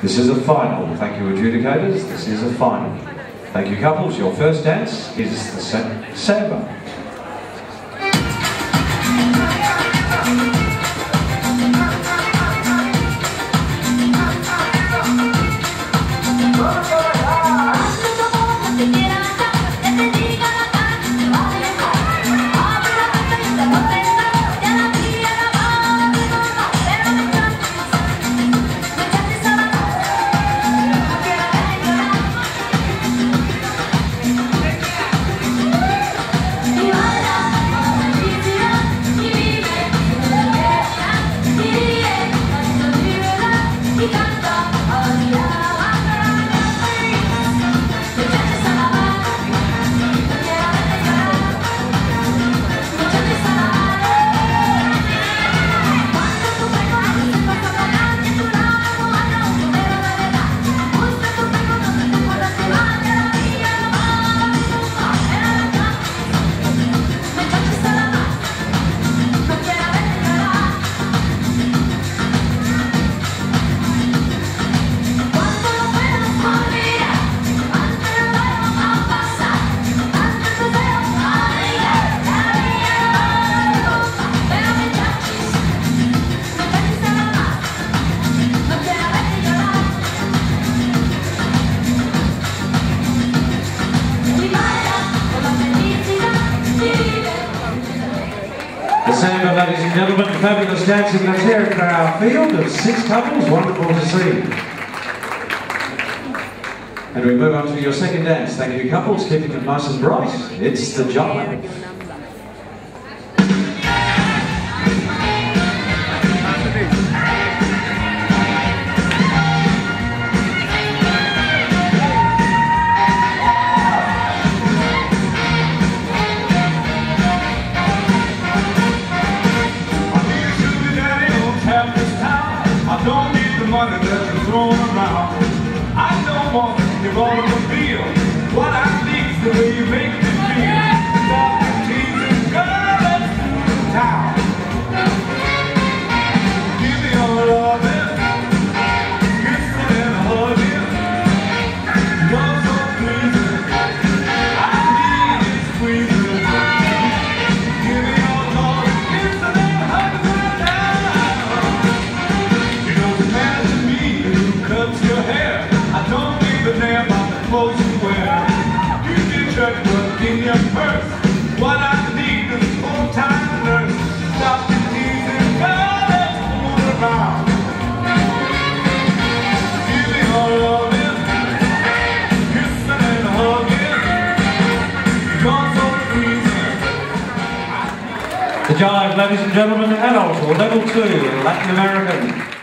This is a final. Thank you, adjudicators. This is a final. Thank you, couples. Your first dance is the samba. The samba, ladies and gentlemen, fabulous dancing that's here at our field of 6 couples, wonderful to see. And we move on to your second dance. Thank you, couples, keeping it nice and bright. It's the jive. Don't need the money that you're throwing around. I don't want you all to feel what I need the way you make me feel. Stop the teasing, girl, let's move to town. Give me your loving, kissing and hugging. You're so pleasing, I need it squeezing. Give me your love, kissing and hugging. Cuts your hair. I don't give a damn about the clothes you wear. You can check what's in your purse. What I need is a full-time nurse. Stop the teasing, girl, let's fool around. Give me your loving, kissing and hugging. You're so pleasing. The jive, ladies and gentlemen, adult or level 2 Latin American.